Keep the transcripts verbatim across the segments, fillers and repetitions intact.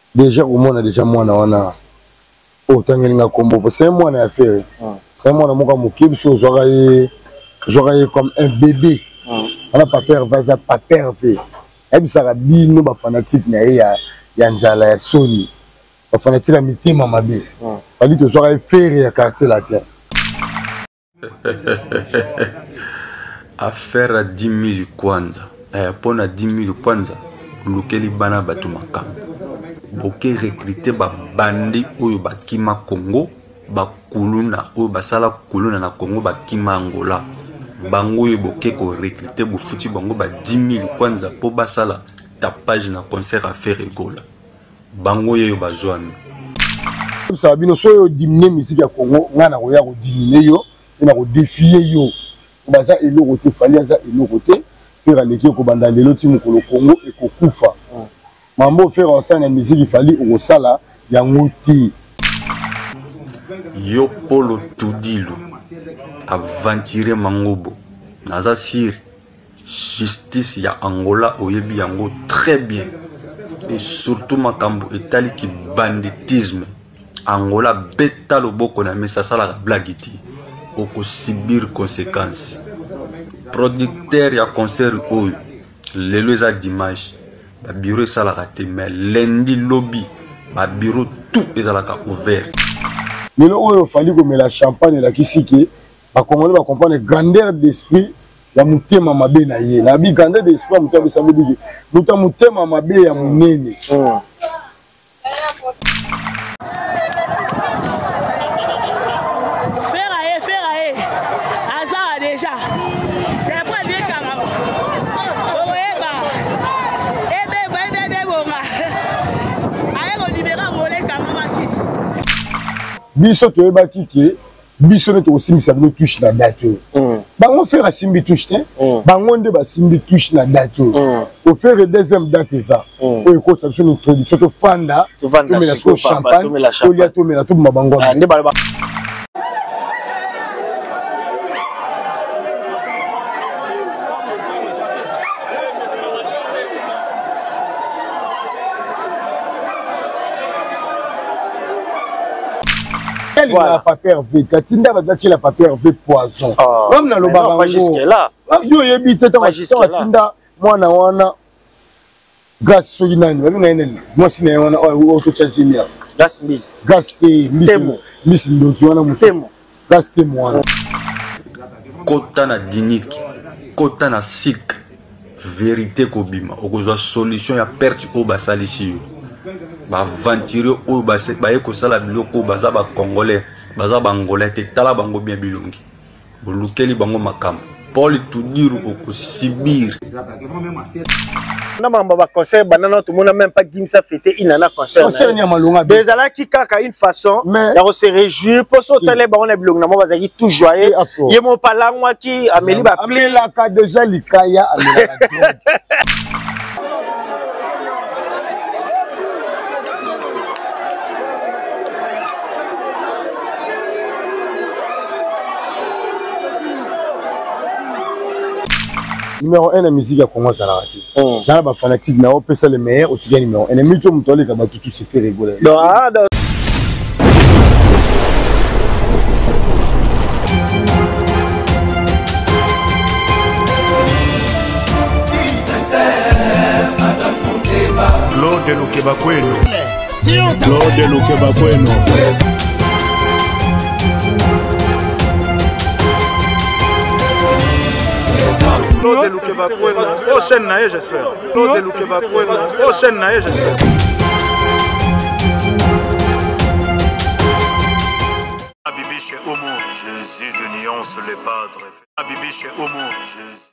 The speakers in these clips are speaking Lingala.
déjà au moins déjà moi na wana autant ngelinga kombo c'est moi na affaire c'est moi na moka mokibi so zora ye zora ye comme un bébé on a pas peur vaza pas peur ve et puis ça rabi no ba fanatique na ya ya nzala ya soni ba fanatique la mitima mabe fali to zora ye faire ya quartier la terre affaire à dix mille kwanza eh pona dix mille kwanza lukeli bana batu makambo boke recruter ba bandi oyo bakima Congo ba kuluna oyo basala kuluna na Congo bakima Angola bango oyo boke ko recruter bo futi bango ba dix mille kwanza po basala tapage na concert à faire école bango oyo bazwami ça bino so yo diminuer musique ya Congo ngana ko ya ko diminuer yo na ko défier yo baza elo côté fali za elo côté faire l'équipe ko banda lelo ti mukolo Congo et ko kufa mambo faire ensemble la musique il fallait au sala ya ngoti yo polo tudilo aventurer mangobo naza sir justice ya Angola oyebi yango très bien et surtout makambo etali ki banditisme Angola beta loboko na mesa sala blagiti oko subir conséquences producteur ya concert oyo lelo eza dimanche ba bureau sala raté mais lundi lobby ba bureau tout ezalaka ouvert lelo oyo fali ko mela champagne la kisiki ba congolais ba comprendre grandeur d'esprit ya mutema mabe na ye na bi grandeur d'esprit mutema ça veut dire muta mutema mabe ya munene biso to eba kike biso ne to simisa bino touche na date bango faire simbi touche te bango nde ba simbi touche na date au faire deuxième date ça o ko tsabso une introduction to fanda to mela so champagne to lia to mela to mabango nde ba il n'a pas perdu. Katinda va dire la papier V poison. Comme dans le baba. Jusque là. Yo yebi tete ma Katinda moi na wana gas so inani. Moi si na wana auto chazimia. Gas bis. Gas te mis ndoki wana musu. Gas te moi. Kota na diniki. Kota na sik. Vérité kobima. Okozwa solution ya perte o basalisi yo. Ba aventurer o ba se ba ko sala biloko baza ba congolais baza ba angolais te tala bango bien bilongi bolukeli bango makam Paul Tudiru oko sibir na mamba ba concert banana tout monde même pas gimsa fêter inana concert concert ni malunga déjà là qui kaka une façon ya se réjouir pour so tele ba on a bilongi na mo bazaki tout joyeux ye mo pala moi qui ameli ba play la ka déjà likaya amela numéro un la musique à Congo ça l'a raté. Ça va fanatique na on peut ça le meilleur au tigre numéro un. Et mutuo mutole kama tout se fait rigoler. Non ah non. Claude Lukeba Kweno. Claude Lukeba Kweno. Claude Lukeba Kweno. Oh chaîne nae j'espère. Claude Lukeba Kweno. Oh chaîne nae j'espère. Habibi chez Homo. Jésus de nuance les padres. Habibi chez Homo. Jésus.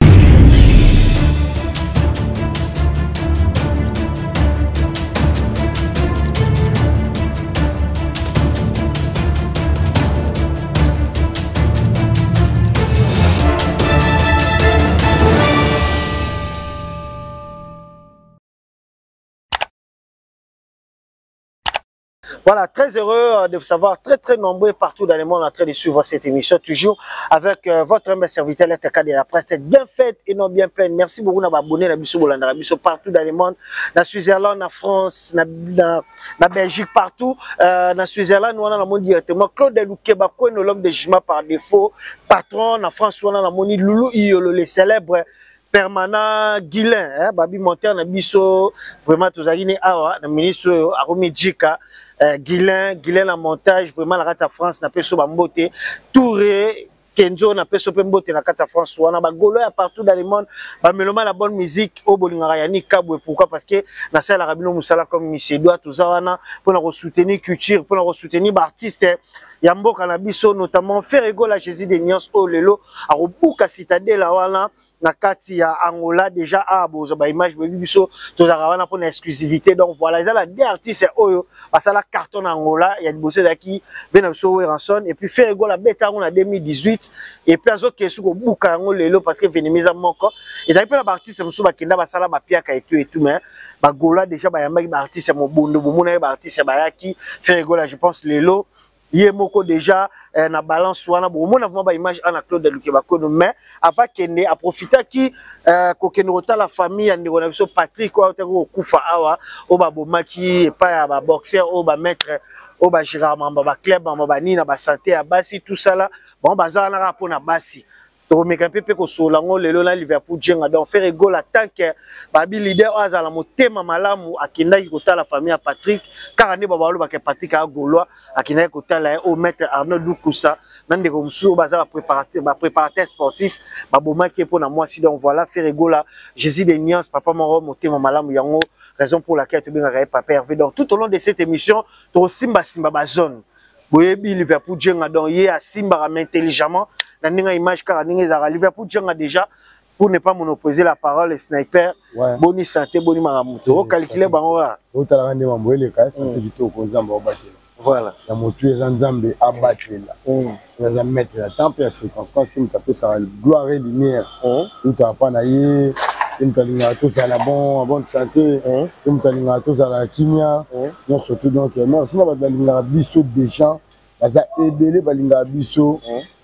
Voilà, très heureux de vous savoir, très très nombreux partout dans le monde en train de suivre cette émission, toujours avec euh, votre humble serviteur, l'R T K de la presse, tête bien faite et non bien pleine. Merci beaucoup d'avoir abonné à Bissou Bolanda, Bissou partout dans le monde, dans Switzerland, en France, dans la Belgique, partout. Euh, dans Switzerland, nous avons monde directement Claude Loukeba, l'homme de Jima par défaut, patron. En France, nous avons Loulou Iolo, le célèbre permanent Guilain, hein, Babi Monter, na biso vraiment tous aïne awa, na ministre Aromi Djika, Guilain, Guilain la montage, vraiment la rata France na peso bambote, Touré, Kenzo na peso pembote na kata France, wana ba golo ya partout dans le monde, ba meloma la bonne musique au bolingara yani kabwe, pourquoi parce que na sala rabino musala comme Michel doit tout ça wana pour na soutenir culture, pour na soutenir ba artiste ya mboka na biso notamment faire égol à Jésus des Nians au lelo a robuka citadelle wana na kati ya Angola déjà a bozo ba image biso tozaka wana pour une exclusivité donc voilà ils ont la deux artistes oyo parce la carton Angola il y a des bossé daki vena biso Ranson et puis faire égol à beta en deux mille dix-huit et puis azo kesu ko buka ngo lelo parce que venimeza moko et d'ailleurs la artiste muso ba kenda ba sala ba piaka et tout et tout mais ba gola déjà ba yamba ba artiste mo bondo bomona ba artiste ba yaki faire égol je pense lelo Yemoko déjà euh, na balance wana bon mon avons ba image ana Claude Loukeba Kono mais avant kende a profiter qui euh, ko kende rota la famille andi ko na biso Patrick ko ko kufa awa o ba bomaki pa ya ba boxer o ba maître o ba Gérard Mamba ba club ba ni na ba santé ya basi tout ça là bon bazala na rapport na basi to meka pepe ko solango lelo na Liverpool jenga donc faire égol en tant que babi leader azala motema malamu akindaki ko la famille ya Patrick car ne baba lo ba ke Patrick a golois akindaki ko tala au maître Arnaud Dukusa nande ko msu bazala préparateur ba préparateur sportif ba bomaki pour na moi si donc voilà faire égol là Jésus des Nians papa moro motema malamu yango raison pour laquelle tu binga papa Hervé donc tout au long de cette émission to simba simba ba zone boyebi Liverpool jenga donc yé a simba intelligemment dans une image car à Liverpool déjà pour ne pas monopoliser la parole les sniper boni santé boni maramuto calculer bango o tala ngane mamboele ka santé kito ko nzamba obatela voilà ya motu eza nzambe abatela eza mettre la temps et circonstance sim taper sa gloire et lumière tout a pas na ye une talinga tous à la bon bonne santé une talinga tous à la kimia non surtout donc non sinon ba talinga biso déjà baza ebele balinga biso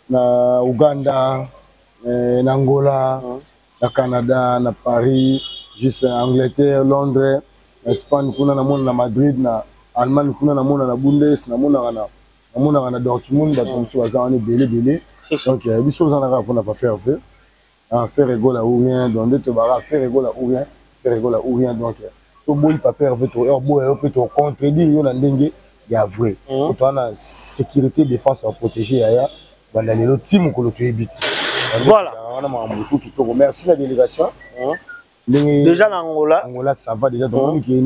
na Uganda, eh, na Angola, mm. na Canada, na Paris, juste Angleterre, Londres, Espagne, kuna na mona na Madrid, na Allemagne, kuna na mona na Bundes, na mona na na mona na Dortmund, ba comme ça on est belé belé. Donc il y a des choses en arabe pour ne pas faire faire. En faire égol à ou rien, donc de bara faire égol à ou rien, faire égol à ou rien donc so bon pas faire veut to bo e peut to contredire yo na ndenge ya vrai. Pour toi na sécurité défense à protéger ya. Voilà. Merci la délégation. Déjà en Angola. Angola ça va déjà.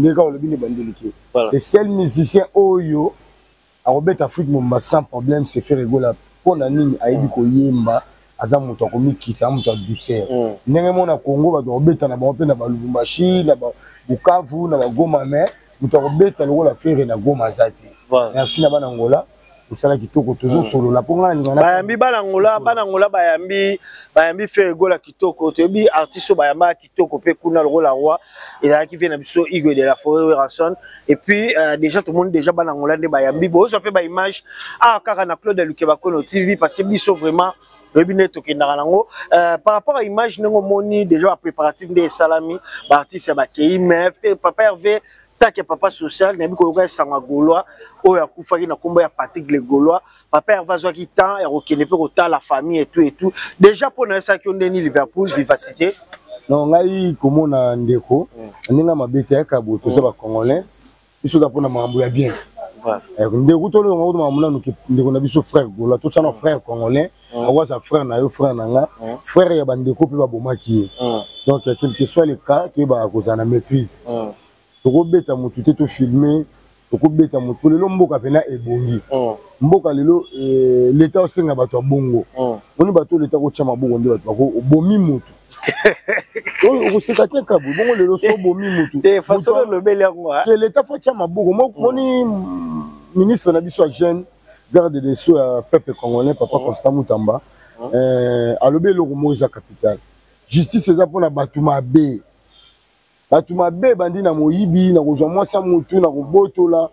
Les seuls musiciens Oyo à Robert Afrique sans problème c'est faire rigoler. Pour la ligne à Ebi Koyemba, Azam Motokomi qui ça monte douceur. N'engagement na Congo va Robert na ba na ba Lubumbashi, na ba Bukavu, na ba Goma mais Robert na la faire na Goma zati. Merci na ba Angola. Usala kitoko toujours solo la ponga ni ngana bayambi bana ngola bana ngola bayambi bayambi fait gola kitoko tobi artiste bayamba kitoko pe kuna le roi roi et là qui vient na biso Igwe de la Forêt Ranson et puis euh, déjà tout le monde déjà bana ngola de bayambi bo so fait ba image ah kaka na Claude Loukeba Kono T V parce que biso vraiment le binet to kendara nango euh, par rapport à image nengo moni déjà préparatif de salami ba artiste ba kei mais papa Hervé taque papa social na biko yoka sanga golois oya kufaki na kombo ya Patrick le Gaulois papa Hervé qui temps et okene pe ko ta la famille et tout et tout déjà pour na ça qui on deni Liverpool vivacité non ngai komona ndeko ninga mabete ya kabo to ba congolais biso da pona mambo ya bien voilà ndeko to lo ngauto mamuna no ndeko na biso frère Gaulois to tsana frère congolais awa sa frère na yo frère nanga frère ya bandeko pe ba bomaki donc quel que soit le cas tu ba kozana maîtrise toko beta mutu te to filmer toko beta mutu lelo mboka pena ebongi mboka lelo l'état osenga bato bongo oni bato l'état ko tchama bongo ndi bato ko bomi mutu o ko sekate kabu bongo lelo so bomi mutu te façon le bel yango que l'état faut tchama bongo moni ministre na biso jeune garde des sceaux peuple congolais papa Constant Mutamba euh alobe loko moza capital justice eza pona bato mabe bato mabe bandi na moyibi na kozwa mwasa mutu na kobotola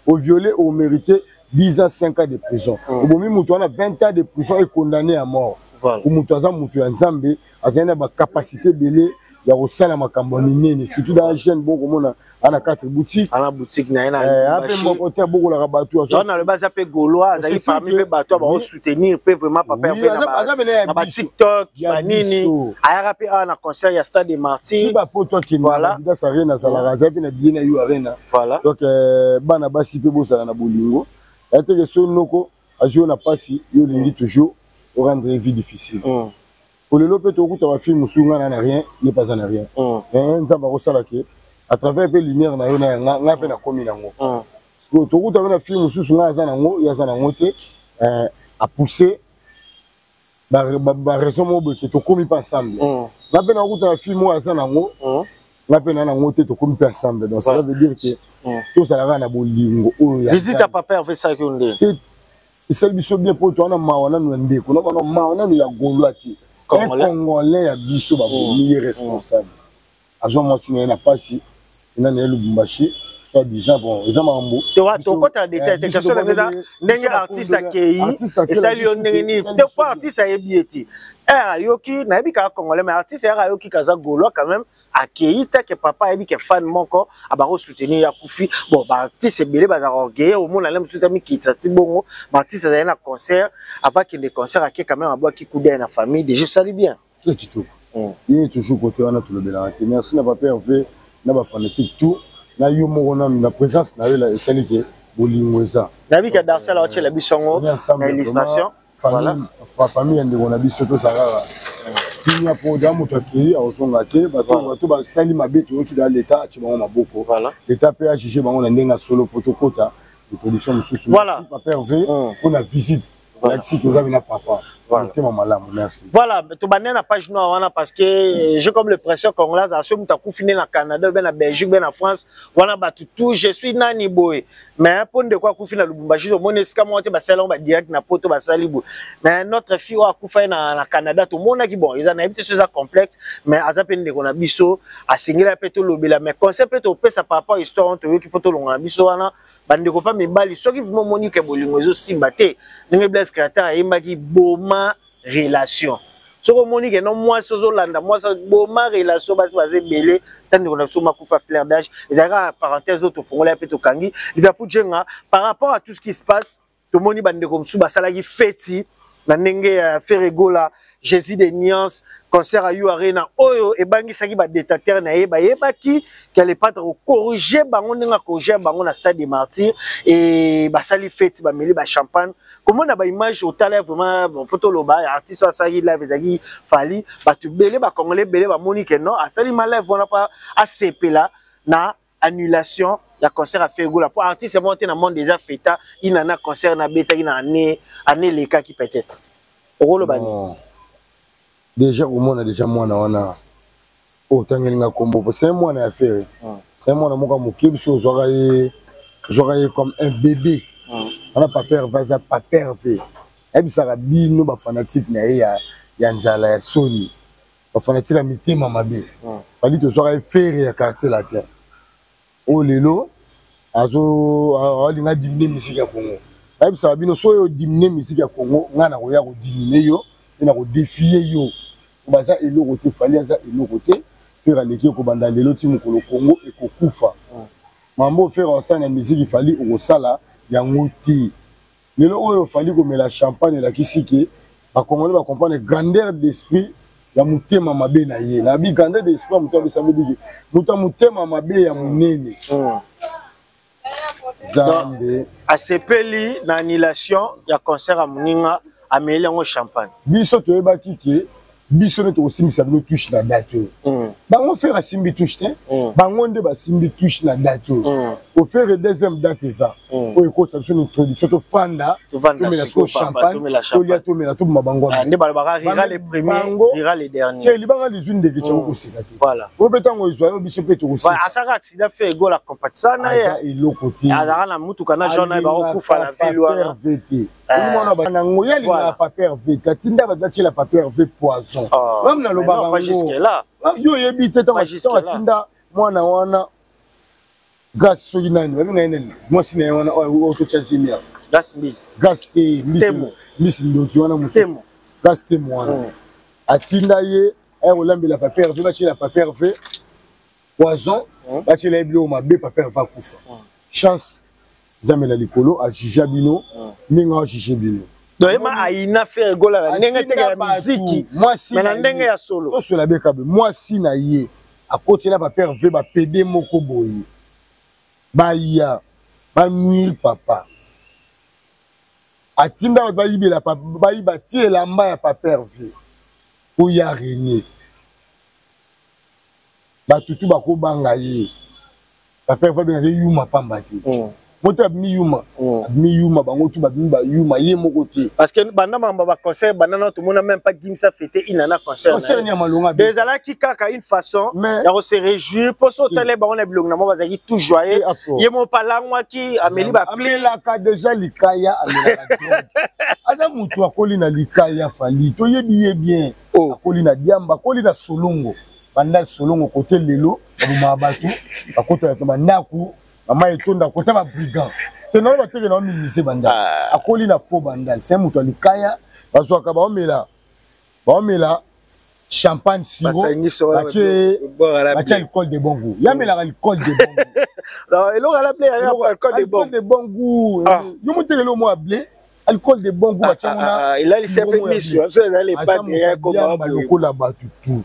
au violé, au mérité dix ans, cinq ans de prison. Au bout de a vingt ans de prison et condamné à mort. Au bout de a Nzambe, a une capacité de il y a aussi la macambonine, surtout dans la chaîne, beaucoup de a quatre boutiques. À la boutique, il y a une côté beaucoup de rabattu. On a le bas appelé Gaulois, il y a parmi les bateaux à soutenir, peut vraiment pas faire un TikTok, Banini. Il y a un concert, il y a Stade des Martyrs. Si pour toi qui voilà, ça rien à Salara, ça vient bien à you arena. Voilà. Donc, bana basi pe bosa na bolingo. Et que ce noko a joué na passi, il dit toujours rendre vie difficile. Pour le lopé to kuta wa film sunga na rien, il pas en rien. Eh nzamba ko sala ke à travers pe lumière na yo na nga pe na komi nango. Parce que to kuta na film sunga za nango, ya za nango te euh a pousser ba ba raison mo be ke to komi pas ensemble. Na pe na kuta na film wa za nango, na pe na nango te to komi pas ensemble. Donc ça veut dire que tout ça là na bolingo. Visite à papa fait ça que on dit. Et celle biso bien pour toi na mawana no ndeko, no ba mawana no ya Gaulois. Un Congolais a biso ba milier responsable. Ajo mo signé na pasi, ina na Lubumbashi, soit disant bon, ils ont mambo. Tu vois, ton côté a détecté quelque chose comme ça, n'engue artiste akei, et ça lui on n'engue. Deux fois artiste a ebieti. Eh yoki na ebika Congolais mais artiste ya yoki kaza Gaulois quand même. Akei ta que papa ebi que fan moko abaro soutenir ya kufi bon ba artiste belé ba orgueil au monde alem soutenir kitati bongo ba artiste za na concert avant que les concerts akei quand même abo ki couder na famille déjà ça bien tout tout il est toujours côté on a tout le bela merci na papa Hervé na ba fanatique tout na yo moko na na présence na la sanité bolingo ça na bi ka darsala o chela bisongo na illustration voilà famille ndeko na biso to sara il y a pour d'amour qui a osonga te bato bato ba sali mabeto qui dans l'état tu bango maboko voilà l'état P H G bango na ndenga solo protocole de production mususu voilà papa Hervé on a visite voilà si vous avez na papa voilà merci voilà to bané na page noire wana parce que j'ai comme l'impression congolaise a ce muta kufine na Canada ben na Belgique ben na France wana batu tout je suis nani boy mais pour de quoi kufina Lubumbashi au monde ska monter ba salon ba direct na poto ba salibu mais notre fille wa kufa na na Canada tout monde qui bon ils en habité sur ça complexe mais azapende ko na biso a singila peto lobela mais concept to pesa papa histoire to ki poto longa biso wana bande ko pa mibali soki vimo monique bolingo zo simbate ninge bless créateur ayemba ki boma relation. Ce que Monique non moi sozo landa moi ça boma relation basi basé belé tant qu'on a soma kufa fleur d'âge les ara parenthèse auto fongola peto kangi Liverpool jenga par rapport à tout ce qui se passe to moni bande comme sou basala ki feti na ndenge Ferregola Jésus des nuances concert à You Arena oyo e bangi saki ba détecteur na ye ba yeba ki qu'elle pas corriger bango ndinga corriger bango na Stade des Martyrs et basali feti ba meli ba champagne. Comment on a une image au talent vraiment bon poto loba artiste ça il live ezaki fali ba tu belé ba congolais belé ba Monique non a sali ma live on a pas A C P là na annulation la concert à Ferregola pour artiste monté dans monde déjà fêta il en a concert na beta il en année année les cas qui peut-être rôle bani déjà au monde déjà moi na wana autant ngelinga kombo c'est moi na affaire c'est moi na moka mokibi so joraye joraye comme un bébé. On a pas peur, vas-y, pas peur. Et puis ça va bien, nous, les fanatiques, il y a Nzala, il y a Sony. Les fanatiques, ils ont mis Mamabé. Il fallait que je faire un quartier la terre. Oh, les lots, on a diminué la musique à Congo. Et puis ça va bien, nous sommes diminué la musique à Congo, on a diminué, on a défié. On a dit que il fallait faire l'équipe pour les lots au Congo et au Koufa. Maman, faire la musique, il fallait au Sala. Yangouti. Mais là où il fallait qu'on mette la champagne et la kisiki, à Congolais va comprendre la grandeur d'esprit, ya mutema mabe na ye. La bi grandeur d'esprit, mutema ça veut dire que muta mutema mabe ya munene. Zambe. A sepeli na annulation, ya concert à Muninga, à mêler en champagne. Biso to eba kiki, biso ne to aussi misa bino touche na date. Bango faire simbi touche te, bango nde ba simbi touche na date. Au faire le deuxième date ça. Au écoute ça une introduction to fanda, to mets la champagne, to lia to mets la to mabango. Nde balabara rira les premiers, rira les derniers. Et libanga les unes de kitchen ko sikati. Voilà. Au betango isoyo biso pe to aussi. Voilà, à ça accident fait go la compétition na ya. Et l'autre côté. Azara na mutu kana jona ba kufa la ville wana. On a na ngoyali na papier V T. Tinda ba dati la papier V poison. Même na loba pas jusque là. Yo yebi tete wa tinda mwana wana Gas soki nani babi ngai nani mwasi na wana auto chazimia gas mbisi gas te mbisi mbisi ndoki wana mususu gas te mwana atinda ye ay olambela papier ve bachi la papier ve poison bachi la ebilo mabe papier va kufa chance zamela likolo a jija bino ninga jije bino donc ma aina faire gola la ndenge te ya muziki mwasi na ndenge ya solo to sola be kabe mwasi na ye a côté la papier ve ba pd moko boyi Baya, ba nuire papa. Atinda ba yibela papa, ba yiba tie la mba ya papa Hervé. Ou ya René. Ba tutu ba ko banga ye. Papa Hervé benga yuma pamba ti. Moto abmi yuma, abmi yuma bango tu ba ba yuma ye moko te. Parce que banda mamba ba concert banda tout le monde même pas Gimsa fêter inana concert. Concert ni malonga. Déjà là qui kaka une façon de se réjouir pour sauter les ballons les blocs na mo bazaki tout joyeux. Ye mo palangwa ki ameli ba amela ka déjà likaya amela ka. Aza mutu akoli na likaya fali. To yebi ye bien. Akoli na diamba, akoli na solongo. Banda solongo côté lelo, ba batu, ba kota to bandaku. Maman etonda kota ba brigand. Te non ba teke na minimiser banda. Akoli na faux bandal. C'est mutu alikaya, bazwa ka ba omela. Ba omela champagne sirop. Bache bache alcool de bon goût. Ya mela alcool de bon goût. Alors elo la blé alcool de bon. Alcool de bon goût. Yo mo teke lo mo blé. Alcool de bon goût bache ona. Il a laissé un peu mission. Ça les pas derrière comme ba lokola batu tout.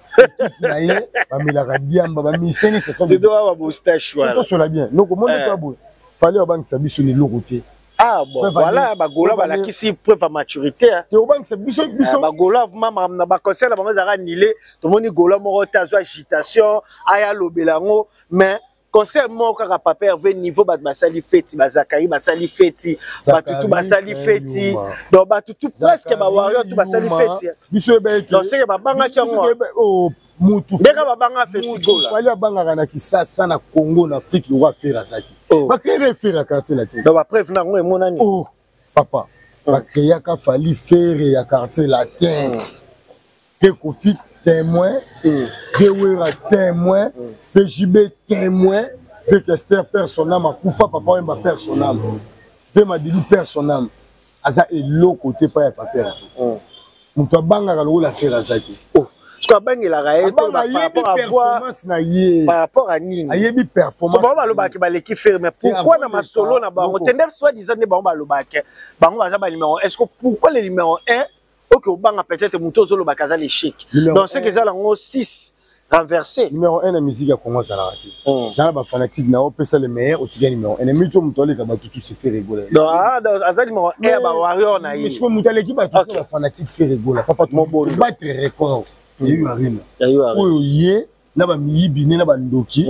Naye bamela diamba ba miseni c'est ça. C'est doit ba moustache voilà. To sola bien. Donc monde pas boy. Fallait banque sa biso ni lokoté. Ah bon voilà ba gola ba la kisi preuve à maturité. Te banque sa biso biso ba gola vraiment na ba conseil na bango za nilé to moni gola moko tazo agitation aya lobelango mais conseil moko kaka papa Hervé niveau ba basali feti bazakari basali feti batutu basali feti donc batutu presque ba warrior tout basali feti biso be donc c'est que ba banga chango oh mutu beka ba banga festival fallait banga na Kisasa na Congo na Afrique le roi faire azaki ba créer faire quartier la tête donc ba preuve na ngo monani oh papa ba créer ka fali faire ya quartier latin que Kofi témoin Gewera témoin V J B témoin V Kester personnel ma kufa papa mba personnel V Madilu personnel aza elo côté pa ya papa mutu banga ka lo la faire azaki oh ce qu'on bang la raie par rapport à performance na ye par rapport à nini ayebi performance ba ba lo ba ki ba l'équipe faire mais pourquoi na ma solo na ba tender soit disant ne ba ba lo ba ke ba ba za ba numéro est-ce que pourquoi le numéro un ok au banga peut-être muto zolo ba kaza l'échec donc c'est que ça là ngo six renversé numéro un la musique a commencé à la rater ça ba fanatique na o pesa le meilleur au tiga numéro un et muto muto le ka ba tout se fait rigoler donc ah donc aza numéro un ba warrior na yi parce que muto l'équipe ba tout la fanatique fait rigoler papa tout bon battre record il y a eu rien il y a eu rien oh yé na ba miyibi na ba ndoki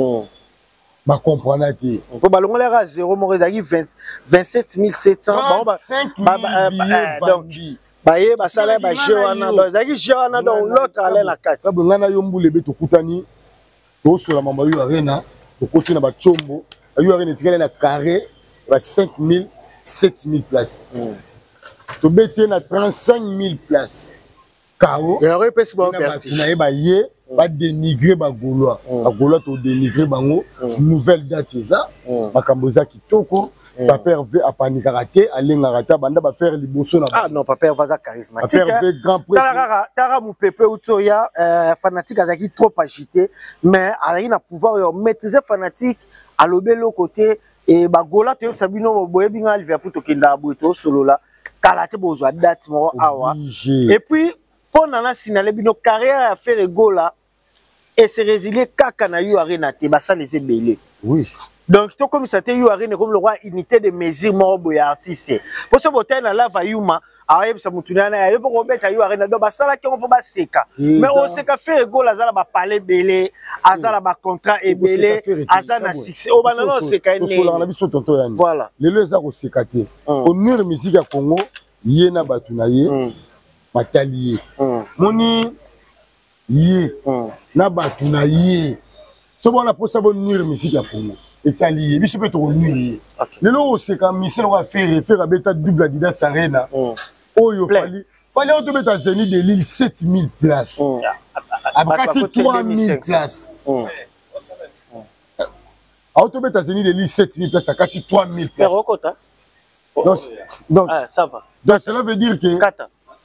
ba comprendre te on peut ballon la zéro mo rezaki vingt-sept mille sept cents ba ba donc baye basala ba jewana donc zaki jewana donc l'autre allait la carte ba ngana yo mbule be to kutani to sola mama yo arena to koti na ba chombo yo arena tikale na carré ba cinq mille sept mille places to betie na trente-cinq mille places Kao, il y aurait pas si bon vertige. Na ba ye ba dénigrer ba Gaulois. Ba Gaulois to dénigrer bango nouvelle date ça. Makambo za kitoko, papa Hervé a paniqué raté, alinga rata banda ba faire liboso na. Ah non, papa Hervé za charismatique. Papa Hervé grand prêtre. Tara tara mu pepe utoya fanatique azaki trop agité, mais azaki na pouvoir yo maîtriser fanatique à l'obelo côté et ba Gaulois te sabino boye binga Liverpool to kinda boito solo là. Kalate bozwa date mo awa. Et puis pendant la sinale bino carrière à faire go là et se résilier kaka na yo arena te basa les belé. Oui. Donc to comme ça te yo arena comme le roi unité de mesure mo boya artiste. Pour ce botin na la vayuma aye bisa mutuna na yo ko beta yo arena do basala ki on peut ba seka. Mais on seka faire go là za ba parler belé, azala ba contrat et belé, azana succès. O banana on seka ni. Voilà. Le le za ko seka te. Au nir musique ya Congo yena batuna ye. Matali moni ye na batu na ye so bona posa bon nuire musique ya Congo etali biso pe to nuire lelo c'est comme mission va faire faire beta double Adidas Arena oyo fali fali on to beta Zénith de Lille sept mille places abakati trois mille places Autobeta Zénith de l'île sept mille places à Kati trois mille places. Donc, donc, ah, ça va. Donc cela veut dire que Kata.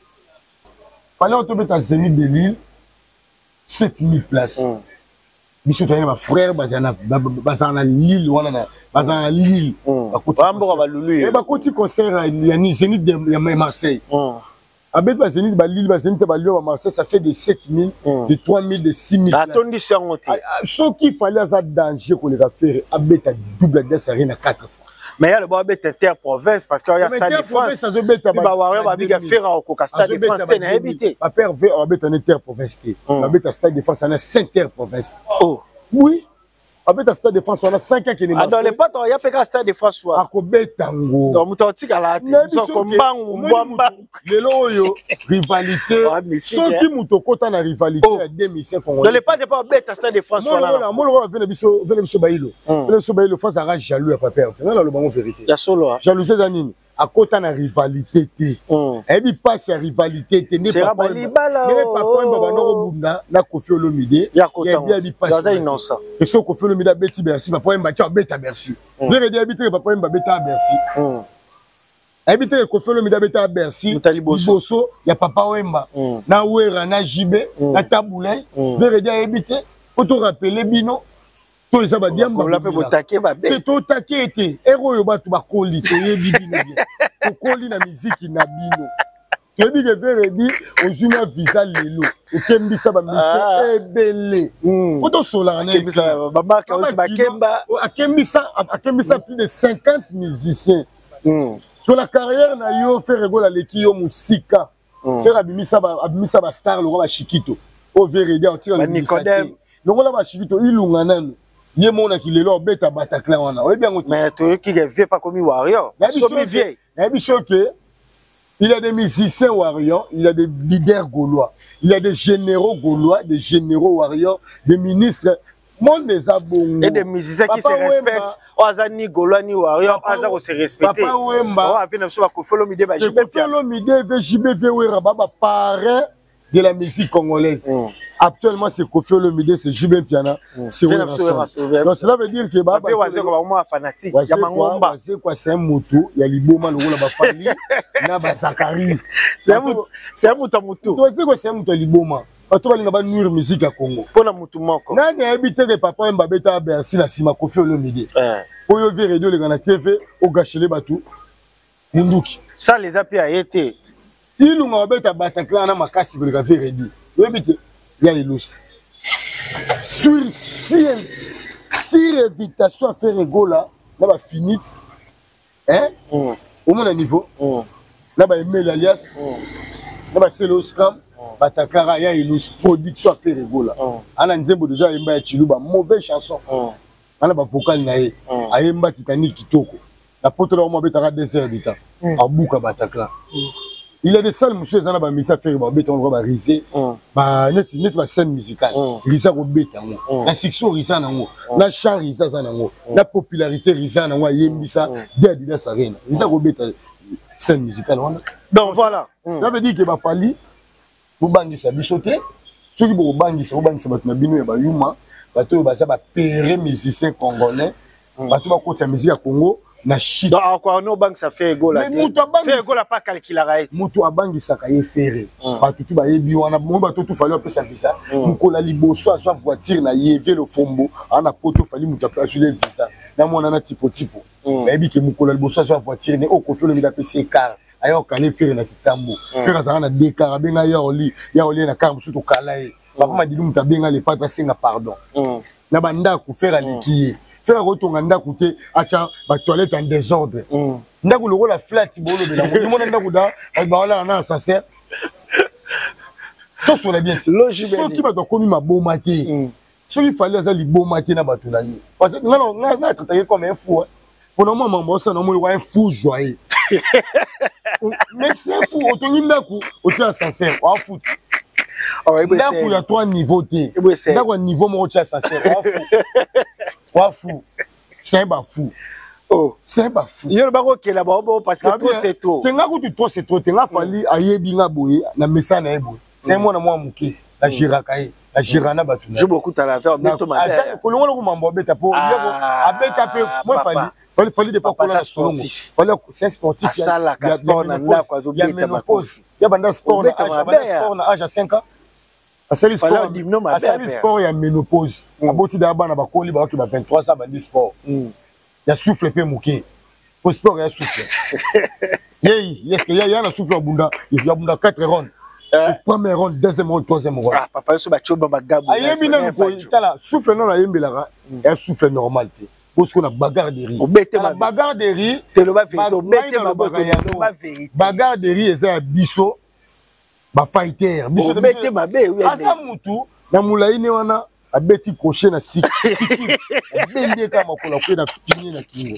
Fallait Autobeta Zénith de l'île sept mille places. Biso tani ma frère bazana bazana Lille wana bazana Lille bambo ba lulu e ba koti concert ya ni Zénith de Marseille abet ba Zénith ba Lille ba Zénith ba Lyon ba Marseille ça fait de sept mille de trois mille de six mille atondi sangote ce qu'il fallait ça danger pour les faire abet double adresse arena quatre fois. Mais il y a le bon bête inter-province parce qu'il y a Stade de France. Il y a Wario Babiga faire au Stade de France. Il y a habité. Ma père veut habiter en inter-province. Il habite à Stade de France, on a cinq inter-provinces. Oh. Oui. Habite à Stade de France, on a cinq ans qui n'est pas. Dans les pattes, il y a pas Stade de France. À Kobetango. Dans Moutantik à la tête. Dans Kombang, Mbamba. Le loyo, rivalité. Ceux qui moutokota na rivalité à deux mille cinq. Dans les pattes, il n'y a pas bête à Stade de France. Moi, moi, moi, venez biso, venez biso bailo. Venez biso bailo, France arrache jaloux à papa. C'est là le bon vérité. Il y a solo. Jalousie d'anime. À côté na rivalité té. Et puis passe à rivalité té. C'est pas pas n'est pas point baba no bunda na Koffi Olomide. Il y a bien dit passe. Dans un innocent. Et ce Koffi Olomide beti Bercy, papa emba tu beta Bercy. Vrai dire habiter papa emba beta Bercy. Habiter Koffi Olomide beta Bercy. Liboso, il y a papa emba. Na Wera na Jibé, na Taboulay. Vrai dire habiter. Faut te rappeler bino. To eza ba bien ba pe botake ba be to take te ero yo ba to ba koli to yebi bino bien to koli na musique na bino to yebi ke vere di ojuna visa lelo o kembisa ba mise ebele o to sola na kembisa ba marque aussi ba kemba a kembisa a kembisa plus de cinquante musiciens to la carrière na yo faire regola leki yo musika faire abimisa ba abimisa ba star lo ba Chikito o vere di o tire le Nicodème longola ba Chikito ilunga nanu. Yé mona qui lelo beta Bataclan wana. Oui bien mais toi qui est pas comme Warrior. Somi vieil. Il que il y a des musiciens Warrior, il y a des leaders gaulois, il y a des généraux gaulois, des généraux Warrior, des ministres monde des abongo. Et des musiciens qui se respectent. Ozani gaulois ni Warrior, Aza ko se respecter. Papa Wemba. On a vu n'importe quoi Koffi Olomide ba Jibé. Koffi Olomide ve Jibé ve Wera baba parrain de la musique congolaise. Mm. Actuellement, c'est Koffi Olomide, c'est Jibé Piana, mm. c'est Wera. Donc cela veut dire que Baba est fanatique. Il y a Mangomba. C'est quoi? C'est un moto. Il y a Liboma, le Rola Bafali, Naba Zakari. C'est un moto. C'est un moto. C'est quoi? C'est un moto Liboma. Parce que tu vas nuire musique à Congo. Pour la moto manque. N'a pas habité que papa Mbabeta Bercy la Sima Koffi Olomide. Pour y voir radio les gars na T V au gâcher bateau. Munduki. Ça les a pu a été. Il nous a bête à Bataclan à Makassi pour le café réduit. Oui, mais il y a les loups. Sur si si invitation à faire ego là, là va finir. Hein? Au moins niveau. Là va aimer l'alias. Là va c'est le scam. Bataclan il y a les loups production à faire ego là. Ana Nzembo déjà il m'a chiluba mauvaise chanson. Ana va vocal nae. Ayemba Titanic kitoko. La pote là on m'a bête à deux heures du temps. À Bouka Bataclan. Il y a des salles, monsieur, ils ont mis ça faire, on va riser, bah net net ma scène musicale, risa au bêta, la section risa nango, la chant risa nango, la popularité risa nango, yembi ça, dès de sa reine, risa au bêta scène musicale. Donc voilà, ça veut dire que bah fali, vous bangi ça bisoté, ceux qui vous bangi ça, vous bangi ça, votre mabino et bah yuma, bah toi bah ça bah péré musicien congolais, bah toi bah côté la musique à Congo. Na shit. Donc encore no banque ça fait ego là. Mais mutu abangi. Fait ego là pas calculer right. Mutu abangi ça ka yefere. Ba tutu ba yebi wana mo ba tutu fali opesa visa. Mukola liboso a swa voiture na yeve le fombo. Ana poto fali mutu apesa sur le visa. Na mona na tipo tipo. Mais bi ke mukola liboso a swa voiture ne o Koffi Olomide apesa car. Ayo kale fere na kitambo. Fere za na deux car benga ya oli. Ya oli na car musu to kala e. Papa ma dilu mutu benga le patra singa pardon. Na banda ku fere likiye. Faire retourner à côté à la toilette en désordre. Ndaku le la flat bolo de la monde. Monde ndaku da avec ba là na sincère. Tout sur la bien. Ceux qui va donc connu ma beau maté. Ceux qui fallait ça li beau maté na batu na yi. Parce que non non na traité comme un fou. Pour le moment moi ça non moi un fou joyeux. Mais c'est fou autoni ndaku au tia sincère en foot. Ndaku il y a trois niveaux té. Ndaku niveau moi au tia sincère en fou. Fou. C'est un bafou. Oh, c'est un bafou. Il y a le barreau qui est là-bas parce que trop c'est trop. Tu as dit trop c'est trop. Tu as fallu aïe binga boye na message na ebo. C'est moi na moi muké la jirakaye. la girana batuna je beaucoup à la faire bientôt ma ça ko longo ko mambo beta po abeta pe moi fali fali fali de pas ko la solongo fali c'est sportif ça la sport na ndako azo beta pause ya banda sport na âge sport na âge à cinq ans asali sport asali sport ya ménopause aboti da bana bakoli ba ki ba vingt-trois ans bandi sport ya souffle pe muke pour sport ya souffle yey est-ce que ya ya na souffle bunda il y a bunda quatre rondes première ronde deuxième ronde troisième ronde ah papa so ba choba magabu ayebi na ko tala souffle non la yembela ya souffle normal te parce qu'on a bagarre de riz la bagarre de riz te lo ba vérité obete ma boto ba vérité bagarre de riz eza biso ba fighter biso obete mabe oui asa mutu na mulaine wana abeti cocher na sik bende kama kola ko na fini na kingo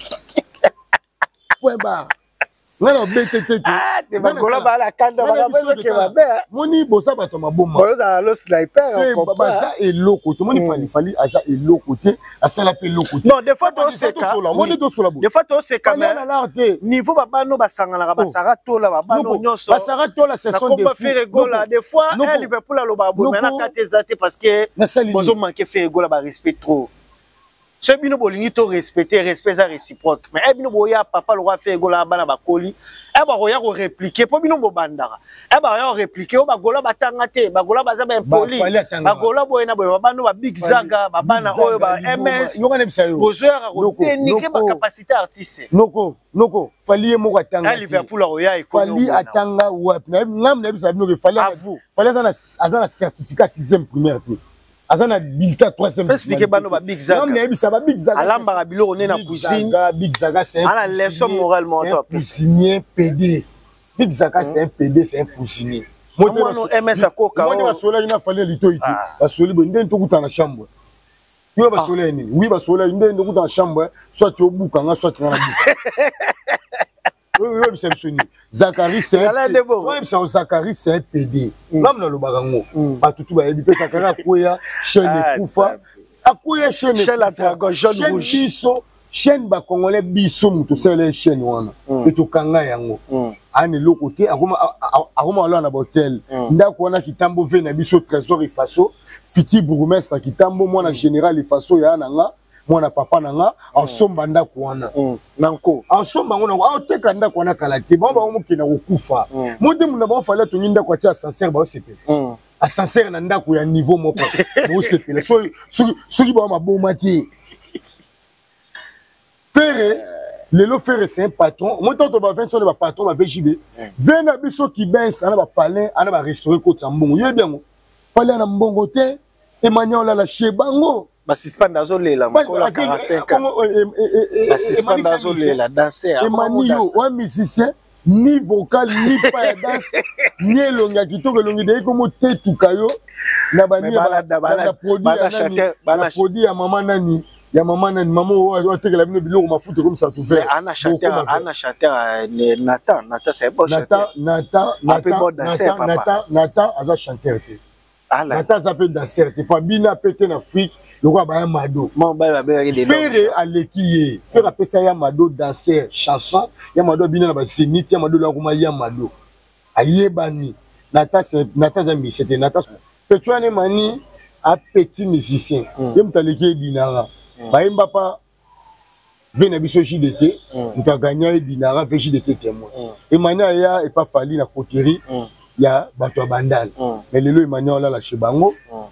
point barre ngana obete tete ah te bagola ba la kanda ba ba ke mabe moni bosa bato maboma bosa lo sniper on comprend ça et loko to moni fali fali asa et loko te asa la pe loko te non des fois to se ka moni do sola bo des fois to se ka mais na l'arte niveau baba no basangana ba sara to la baba no nyonso ba sara to la saison de fou faire gola des fois un Liverpool lo ba bo mais na kate zate parce que bozo manquer faire gola ba respect trop ce bino bolingi to respecter respect ça réciproque mais e bino boya papa le roi fait gola bana bakoli e ba roya ko répliquer po bino bo bandara e ba roya répliquer o ba gola batanga te ba gola baza ba impoli ba gola boyena boy ba bano ba big zaga ba bana oyo ba ms yokane bisayo bozoya ko tenir ba capacité artiste noko noko fali mo katanga Liverpool roya e fali atanga wa ngam na bisa bino ke fali fali azana azana certificat sixième première pe azana bilta troisième expliquer bano ba big zaga non mais bisa ba big zaga alamba ba bilo on est na cuisine big zaga c'est ana leçon moralement top cuisinier P D big zaga c'est un P D c'est un cuisinier moi no M S akoka moi ba sola ina fallait lito iti ba soli bo ndé ntokuta na chambre yo ba sola nini oui ba sola ndé ntokuta na chambre soit tu obuka nga soit tu na buka oui oui c'est soni Zachary c'est oui c'est Zachary c'est un P D même na lo barango ba tutu ba yebi pe Zachary akoya chaîne kufa akoya chaîne la dragon jaune rouge biso chaîne ba congolais biso muto sele chaîne wana et to kanga yango ani lokote akoma akoma la na hotel ndako wana kitambo ve na biso trésor ifaso fiti bourgmestre kitambo mwana général ifaso ya nanga mwana papa nanga asomba ndako wana nanko asomba ngona aoteka ndako wana kala te ba ba mokina kokufa mode muna ba fala to nyinda kwa tia ascenseur ba sepe ascenseur na ndako ya niveau moko bo sepe so so ki ba maboma te Ferré lelo Ferré c'est un patron moi tant to ba vingt sur le patron ba V J B vena biso ki benz ana ba palais ana ba restaurer ko tambongo ye bien fallait na mbongo te Emmanuel la chez bango ba suspend azolela makola quarante-cinq ans ba suspend azolela danser Emmanuel un musicien ni vocal ni pas danse ni longa kitoko longi de comme tetuka yo na bani ba produit ba produit ya maman nani ya maman nani maman o tekela bino biloko mafuta comme ça tout fait ana chanteur ana chanteur Nathan Nathan c'est bon chanteur Nathan Nathan Nathan Nathan Nathan aza chanteur te Nathan zape danseur te pa bina pété na Afrique le roi ba mado mon ba ba des Ferré alekiye Ferré apesa ya mado danseur chanson ya mado bina na ba sénite ya mado la kuma ya mado ayebani Nathan c'est Nathan zambi c'était Nathan Petuane mani a petit musicien yem taleki dinara ba yemba pa vena biso J D T nta gagner dinara V J D T témoin et mania ya et pas fali na coterie ya bato bandal mais lelo Emmanuel la chez bango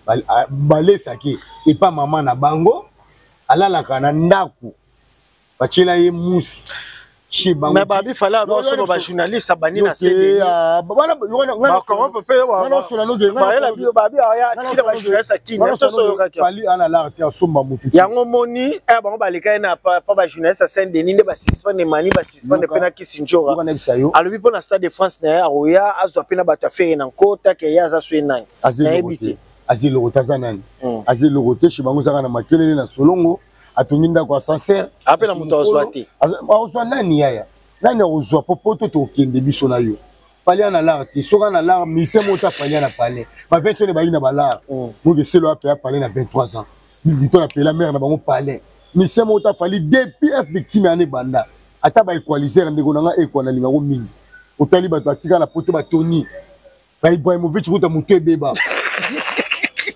balé saki et pas maman na bango ala la kana ndaku bachela ye mousse chez bango mais babi fallait avoir sur ba journaliste abani na C D bana ba comment peut faire bana sur la no de ba la bio babi aya ti ba journaliste akini so so ka fali ana la te somba mutu yango moni e bango baleka na pa ba journaliste à Saint Denis ne ba suspend mani ba suspend pena kisinjora alobi pona Stade de France na aroya azo pena bato affaire na kota ke ya za swe nani na ebiti azilo rotazanani azilo rote chez bango zaka na makelele na solongo atunginda kwa sincère apela muto oswati oswa nani yaya nani ozwa popoto to kende biso na yo palia na l'art te soka na l'art mise mota palia na palais ba vingt ne ba ina ba l'art mo ke selo apela palais na vingt-trois ans mito na pela mère na bango palais mise mota fali depuis F victime ane banda ata ba equaliser ndeko nanga ekwana linga mingi otali bato atika na poto ba Tony ba Ibrahimovic kuta muto ebeba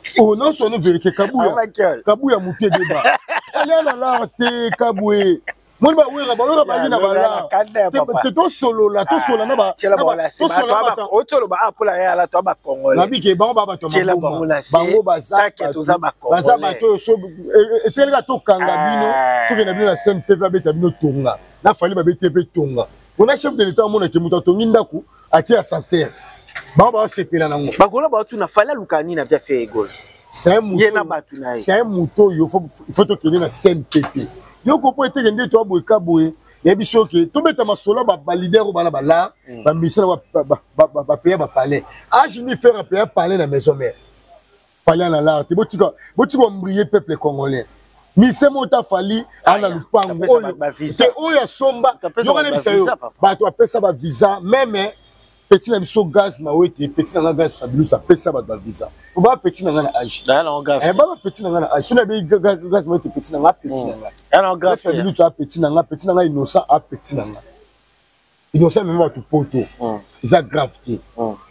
Oh non, c'est une vérité. Kabouya. Kabouya mouté débat. Allez à l'art, t'es Kaboué. Moi, je vais vous dire, je vais vous solo là, tout solo là, bah, tout solo là, tout solo là, pour la la toi bah Congolais. Nabi qui bon bah bah toi bango bango baza, baza bah toi so, et tu là toi kangabino, tout que nabino la scène pepe beta bino tonga, na fali ba beta pepe tonga. On a chef de l'état mon qui muta tonginda ku, atie à sincère. Bah bah c'est pela nango. Bah kola bah tu na fali lukani na via fait égol. C'est un mouton. C'est un mouton, il faut il faut te tenir la scène pepe. Yo ko ete ngende to boy kaboy ya biso ke to beta masolo ba leader o bana bala ba misala ba ba ba payer ba parler ah je ni faire payer parler na maison mère fallait na la te botika botika mbrier peuple congolais mise mota fali ana lupango oyo te oyo somba yo kana bisayo ba to apesa ba visa même petit na biso gaz ma wete petit na gaz fabulous apesa ba visa o ba petit na na âge alors gaz eh ba petit na na âge suna be gaz ma wete petit na petit na alors gaz fabulous a petit na petit na innocent a petit na innocent même ba tout poto ça gravité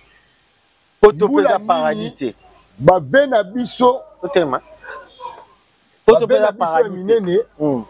poto pesa paradité ba vena biso tellement poto pesa paradité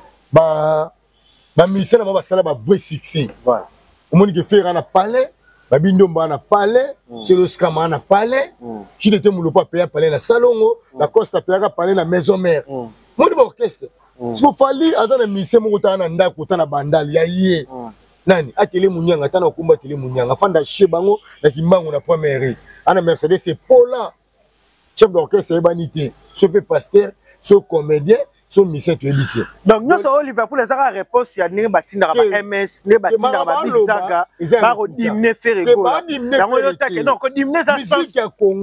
ba ba misela ba sala ba vrai succès voilà au monde que faire na palais Babindo mbana palais, c'est le scam na palais. Qui n'était moulou pas payer palais na salongo, la costa payer palais na maison mère. Moi de orchestre. Si vous fallait azana mise mo kutana nda kutana bandali ya yé. Nani atele munyanga tana kumba tele munyanga fanda shebango na kimbango na première. Ana Mercedes c'est Paula. Chef d'orchestre et banité. Ce peu pasteur, ce comédien. So mission tu éduqué. Donc nous sommes au Liverpool les ara réponse ya ne batinda ba M S ne batinda ba Big Zaga ba ko dimne ferego. Yango yo take non ko dimne za sens ya Congo.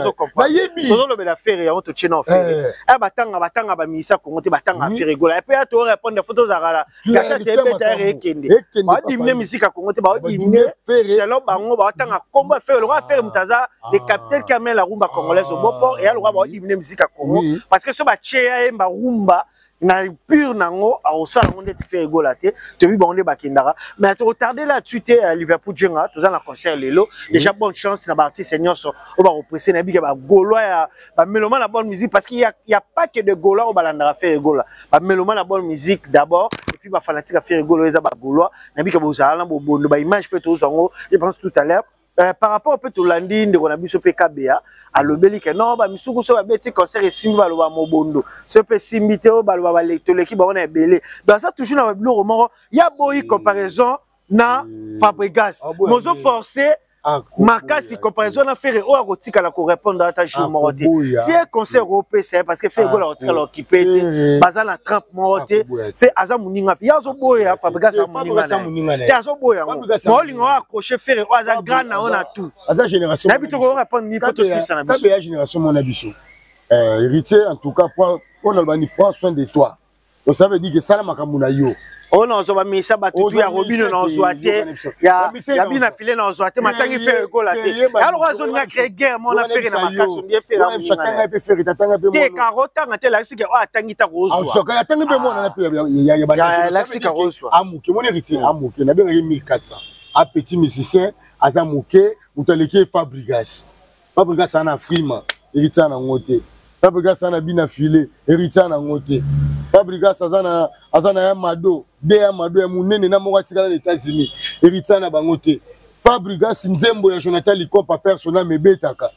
Na yebi. Tozo lobe la fere ya to chena fere. Eh batanga batanga ba misa Congo te batanga ferego. Et puis à to répondre photos za kala. Gacha te beta rekende. Ba dimne musique Congo te ba dimne c'est lo bango ba tanga combat fere le faire mutaza les capitales qui amènent la rumba congolaise au Bopor et alors ba dimne musique Congo parce que so ba cheya ba rumba na pur nango a osala on est fait égolaté te bi bonde bakindara mais te retarder là tu es à Liverpool Djenga tous en concert lelo déjà bonne chance na partie senior so on va represser na bi ba gaulois ya ba mélomane la bonne musique parce qu'il y a il y a pas que de gaulois au balandara faire égola ba mélomane la bonne musique d'abord et puis ba fanatique à faire égolo eza ba gaulois na bi ka bozala bo bondo ba image peut tous en je pense tout à l'heure Euh, par rapport au petit Landi de Ronabiso P K B A à l'obéli que non bah misuku so ba beti concert et simba lo ba mobondo ce peut simiter au ba lo ba lecteur qui ba on est belé dans ça toujours dans le roman il y a boy comparaison na Fabregas mozo forcé Makasi comparaison na faire o akotika la ko répondre à ta jour moroté si un concert européen c'est parce que fait go la otra l'occupé baza na trempe moroté c'est aza muninga ya zo boya Fabregas muninga ya zo boya mo lingo accrocher faire o aza grand na on a tout aza génération na bito ko répondre ni photo six na biso ya génération mon abiso euh héritier en tout cas pour on albani prend soin de toi donc ça veut dire que ça la makambu na yo oh non so ba misa batutu ya robino na ozwate ya ya bina filé na ozwate matangi fait ko la te ya lo raison na créer guerre mon affaire na makaso bien fait la mo tanga pe faire tanga pe mo te karota na te la sike o atangi ta rozwa ah soka ya tanga pe mo na pe ya ya ba la sike rozwa amuke mon héritier amuke na be mille quatre cents a petit musicien azamuke utaleke Fabregas Fabregas ana frima héritier na ngote Fabregas ana bina filé héritier na ngote Fabregas azana azana ya mado de ya mado ya munene na moko atikala les États-Unis héritier na bangote Fabregas nzembo ya Jonathan Likompa personnel mebetaka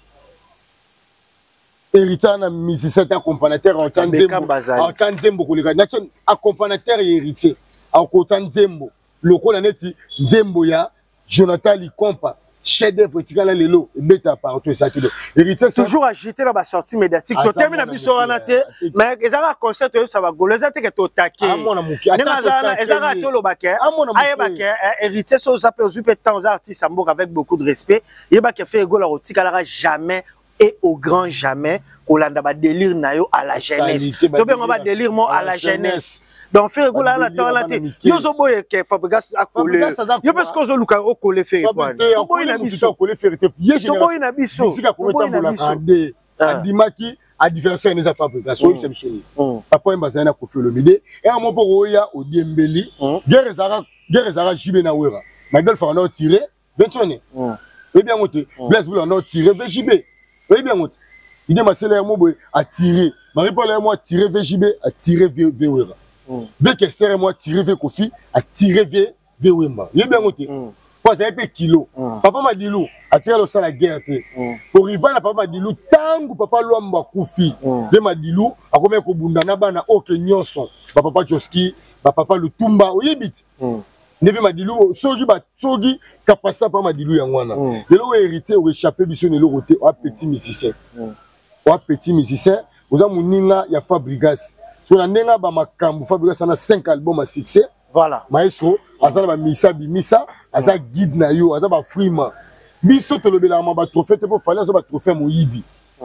héritier na musicien accompagnateur en tant nzembo en tant nzembo koleka nation accompagnateur et héritier en tant nzembo lokola neti nzembo ya Jonathan Likompa chef d'œuvre tikala lelo beta partout ça tout héritier toujours agité dans la sortie médiatique to termine biso wanate mais ezaka concert ça va goleza te que to taquer amona muki ataka ezaka to lo baké aye baké héritier so zape ozupe temps artiste ambo avec beaucoup de respect yeba ke fait gola tikala jamais et au grand jamais kolanda ba délire na yo à la jeunesse to ben on va délire mo à la jeunesse donc faire gola la temps la te yo zo boye ke Fabregas a collé yo parce que zo luka o collé faire quoi to boye na biso collé faire te vieux génération to boye na biso musique a comment tambola kande andimaki a diversion les Fabregas so c'est misoni papa mbazana na Koffi Olomide et à mon poko ya o Diembeli guerre zara guerre zara jibe na wera Michael Fana tiré vingt et un et bien monté Blaise Boula on tiré V J B et bien monté Il dit Marcel Hermo a tiré. Marie-Paul Hermo a tiré V J B, a tiré V Wera. V Kester Hermo a tiré V Kofi, a tiré V Wemba. Il est bien noté. Parce qu'il y a un peu kilo. Papa m'a dit l'eau, a tiré le sang la guerre. Pour Ivan, papa m'a dit l'eau, tango papa l'homme Kofi. Il m'a dit l'eau, a combien qu'on bundana bana aucun nyonson. Papa Tchoski, papa le Tumba, oui, bit. Neve m'a dit l'eau, sogi ba sogi capacité papa m'a dit l'eau yangwana. Le l'eau héritier au échappé biso ne l'eau côté, au petit musicien. Au petit musicien, vous avez mon ninga, il y a Fabrigas. Sur la ninga, bah ma cambo, Fabrigas a cinq albums à succès. Voilà. Maestro, Azana ba misa bi misa, Aza guide na yo, Aza ba frima. Biso to le bela ma ba trophée, te pour fallait ba trophée mo yibi.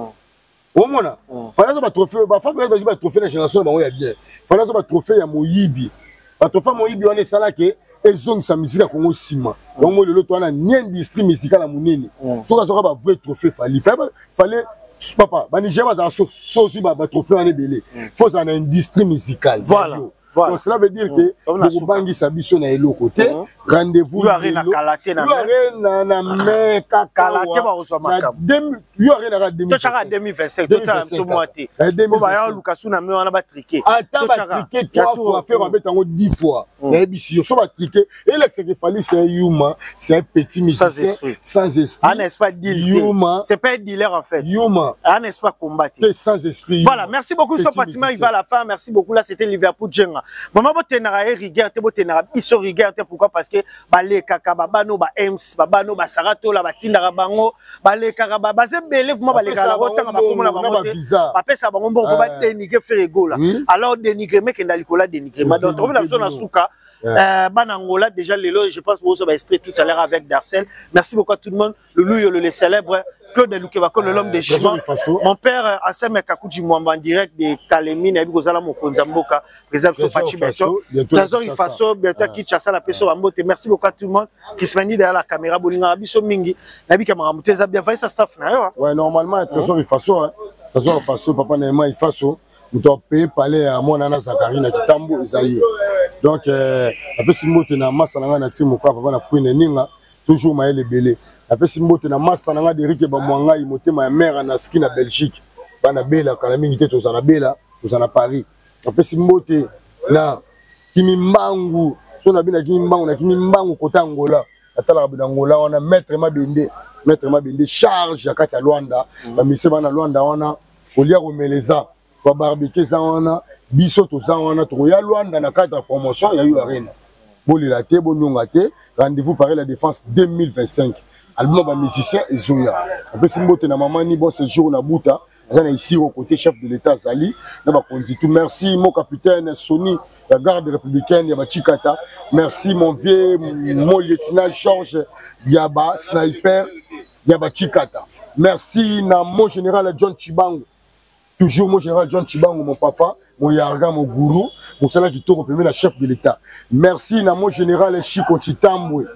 Au mona, fallait ba trophée, ba Fabrigas ba trophée na génération ba ya bien. Fallait ba trophée ya mo yibi. Ba trophée mo yibi on est ça là que ezong sa musique à Congo Sima. Donc moi le lot on a ni industrie musicale à monene. So ka so ba vrai trophée fallait fallait papa, ba Niger ba so so si ba trophée on est belé. Faut ça une industrie musicale. Voilà. Voilà. Donc cela veut dire que le bangi sabiso na elo côté rendez-vous you are na kalate na na na me kalate ba oswa makam you are na deux mille vingt-cinq total so moité bo ba ya lukasu na me wana ba triquer ata ba triquer trois fois faire ba betango dix fois na biso so ba triquer et là c'est que fallait c'est un humain c'est un petit musicien sans esprit un esprit dealer c'est pas un dealer en fait humain un esprit combattre sans esprit. Voilà, merci beaucoup so Fatima il va à la fin, merci beaucoup là c'était Liverpool Jenga. Maman botenara rigueur te botenara biso rigueur te pourquoi parce que balé kaka babano ba ems babano ba sarato la batindara bango balé kaka baba ze belé vraiment balé kaka rotanga ba komona bango te ba pesa bango mbongo ba dénigrer ferego là alors dénigrer mec ndalikola dénigrer ma donc on a besoin na souka euh banangola déjà lelo je pense vous ça va extrait tout à l'heure avec Darcel. Merci beaucoup à tout le monde. Le loup le célèbre Claude Lukebako, le l'homme des juments. Mon père, Assem Kakouji Mwamba, en direct de Kalemi, Nabi Gozala Mokonzamboka, président de Fachi Beto. Trésor Ifaso, Berta Kichasa, la Peso Ambote. Merci beaucoup à tout le monde qui se manie derrière la caméra. Bolinga Abiso Mingi, Nabi Kamaramouté, ça bien fait sa staff. Ouais, normalement, Trésor Ifaso, Trésor Ifaso, Papa Nema Ifaso, nous avons payé parler à mon Nana Zakari, na Kitambo, Isaïe. Donc, après, si nous avons masse à la Timoka, Papa na Pouine Ninga, toujours Maël Belé. Après si mbote na master na Derrick ba mwanga imote ma mère na ski na Belgique bana bela kana mingi te tozana bela tozana Paris. Après si mbote na Kimimbangu so na bina Kimimbangu na Kimimbangu kota Angola atala ba Angola on a maître Mabende maître Mabende charge ya kati ya Luanda ba mise bana Luanda wana olia romeleza ba barbecue za wana biso to za wana to ya Luanda na kati ya promotion ya yu arena boli la te bononga te rendez-vous Paris la défense deux mille vingt-cinq. Album ba musicien et Zoya. Après si mbote na maman ni bon séjour na Bouta, on ici au côté chef de l'état Zali, na ba conduit tout. Merci mon capitaine Sony, la garde républicaine ya ba Chikata. Merci mon vieux mon lieutenant Georges Yaba sniper ya ba Chikata. Merci na mon général John Chibango. Toujours mon général John Chibango mon papa, mon yarga mon gourou, mon salaire qui tourne premier la chef de l'état. Merci na mon général Chiko Chitambwe.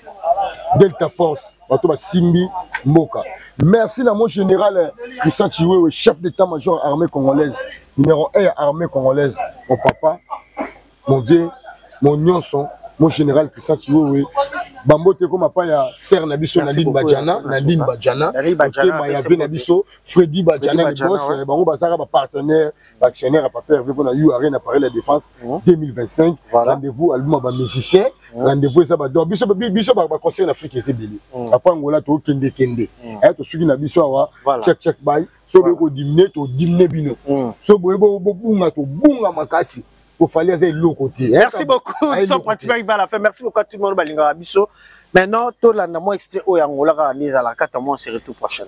Delta Force, Simbi Mboka. Merci à mon général Christian Chiwewe, chef d'état-major armée congolaise, numéro un armée congolaise, mon papa, mon vieux, mon nyonson, mon général Christian Chiwewe. Bambote comme papa ya Ser Nabiso Nadine Badjana, Nadine Badjana, Mayave Nabiso, Freddy Badjana, le boss, Bango Bazara, partenaire, actionnaire à papa Hervé qu'on a eu à Rennes à Paris la défense deux mille vingt-cinq. Rendez-vous album à musicien, rendez-vous ça va donc biso biso ba conseil en Afrique c'est belé. Après Angola to kende kende. Et to sugi na biso wa check check by so be ko dimne to dimne bino. So bo bo bunga to bunga makasi. Pour fallait aller l'autre côté. Merci beaucoup. Sans pratiquement il va la fin. Merci beaucoup à tout le monde balinga biso. Maintenant tout là na moi extrait au Angola mise à la carte moi on se retrouve prochainement.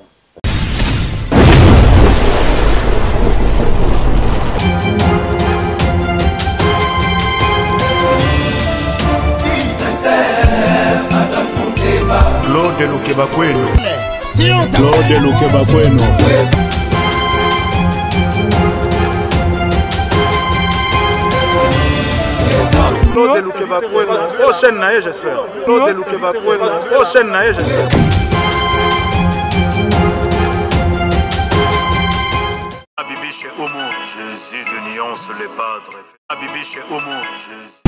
Claude Lukebakweno. Claude Lukebakweno. Claude Lukebakweno. Oh chaîne nae j'espère. Claude Lukebakweno. Oh chaîne nae j'espère. Abibi chez Homo. Jésus de nuance les padres. Abibi chez Homo. Jésus.